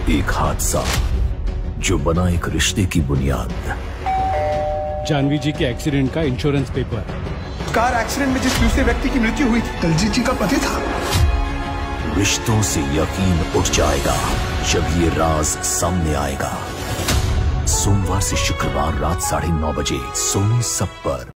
एक हादसा जो बना एक रिश्ते की बुनियाद। जानवी जी के एक्सीडेंट का इंश्योरेंस पेपर। कार एक्सीडेंट में जिस दूसरे व्यक्ति की मृत्यु हुई थी दलजीत जी का पति था। रिश्तों से यकीन उठ जाएगा जब ये राज सामने आएगा। सोमवार से शुक्रवार रात 9:30 बजे सोनी सब पर।